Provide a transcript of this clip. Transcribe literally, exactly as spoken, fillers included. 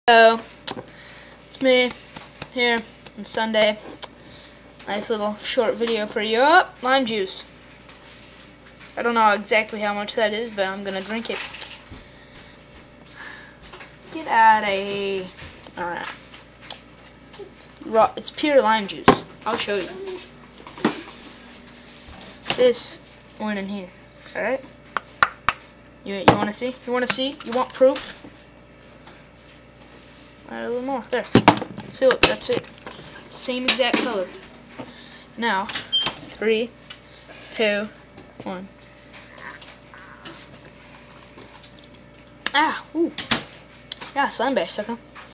So, it's me here on Sunday. Nice little short video for you. Oh, lime juice. I don't know exactly how much that is, but I'm gonna drink it. Get out of here. Alright. Raw, it's pure lime juice. I'll show you. This went in here. Alright? You, you wanna see? You wanna see? You want proof? Add a little more. There. See, look, that's it. Same exact color. Now, three, two, one. Ah, ooh. Ja, slime bij stukken.